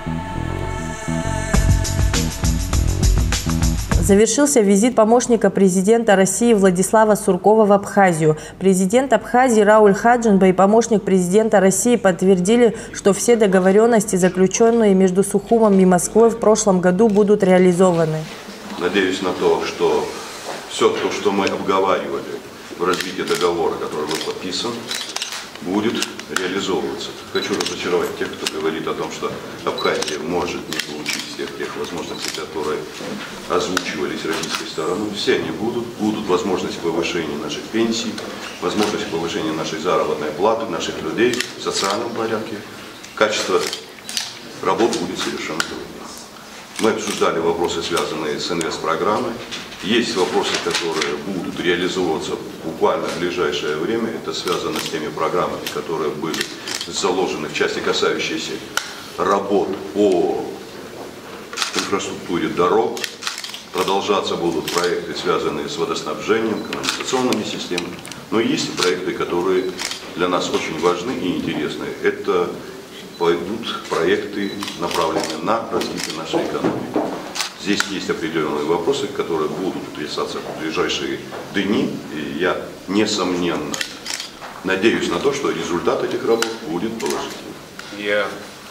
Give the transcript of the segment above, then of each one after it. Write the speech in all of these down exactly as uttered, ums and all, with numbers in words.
Завершился визит помощника президента России Владислава Суркова в Абхазию. Президент Абхазии Рауль Хаджинба и помощник президента России подтвердили, что все договоренности, заключенные между Сухумом и Москвой, в прошлом году будут реализованы. Надеюсь на то, что все то, что мы обговаривали в развитии договора, который был подписан, будет реализовываться. Хочу разочаровать тех, кто говорит о том, что Абхазия может не получить всех тех возможностей, которые озвучивались российской стороной. Все они будут. Будут возможности повышения наших пенсий, возможности повышения нашей заработной платы, наших людей в социальном порядке. Качество работы будет совершенно другим. Мы обсуждали вопросы, связанные с инвестпрограммой. Есть вопросы, которые будут реализовываться буквально в ближайшее время. Это связано с теми программами, которые были заложены в части, касающейся работ по инфраструктуре дорог. Продолжаться будут проекты, связанные с водоснабжением, канализационными системами. Но есть и проекты, которые для нас очень важны и интересны. Это пойдут проекты, направленные на развитие нашей экономики. Здесь есть определенные вопросы, которые будут решаться в ближайшие дни. И я, несомненно, надеюсь на то, что результат этих работ будет положительным. Я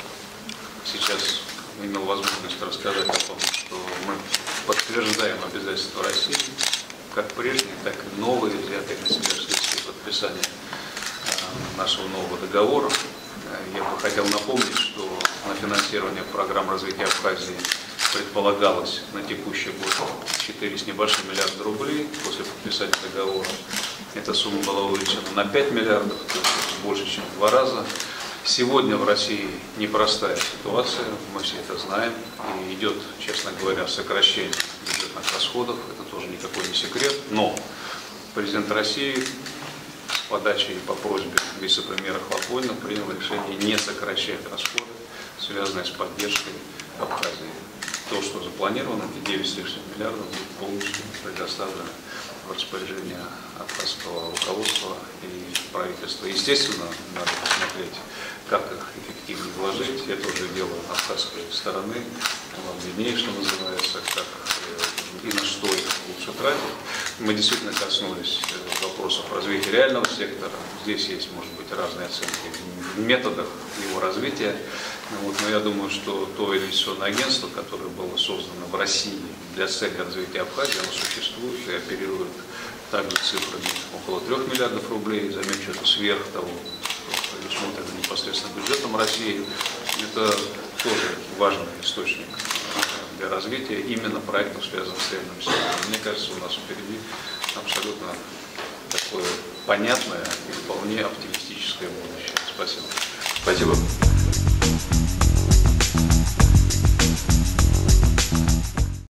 сейчас имел возможность рассказать о том, что мы подтверждаем обязательства России, как прежние, так и новые, взятые на себя вследствие подписания нашего нового договора. Я бы хотел напомнить, что на финансирование программ развития Абхазии предполагалось на текущий год четыре с небольшим миллиарда рублей. После подписания договора эта сумма была увеличена на пять миллиардов, то есть больше, чем в два раза. Сегодня в России непростая ситуация, мы все это знаем, и идет, честно говоря, сокращение бюджетных расходов, это тоже никакой не секрет, но президент России с подачи и по просьбе вице-премьера Хлопонина принял решение не сокращать расходы, связанные с поддержкой Абхазии. То, что запланировано, эти девять с лишним миллиардов, будет полностью предоставлено в распоряжение абхазского руководства и правительства. Естественно, надо посмотреть, как их эффективнее вложить. Это уже дело абхазской стороны, вам виднее, что называется, как и на что их лучше тратить. Мы действительно коснулись вопросов развития реального сектора. Здесь есть, может быть, разные оценки в методах его развития. Вот, но я думаю, что то инвестиционное агентство, которое было создано в России для цели развития Абхазии, оно существует и оперирует также цифрами около трех миллиардов рублей. Замечу, это сверх того, что предусмотрено непосредственно бюджетом России. Это тоже важный источник для развития именно проектов, связанных с реальным сектором. Мне кажется, у нас впереди абсолютно такое понятное и вполне оптимистическое будущее. Спасибо. Спасибо.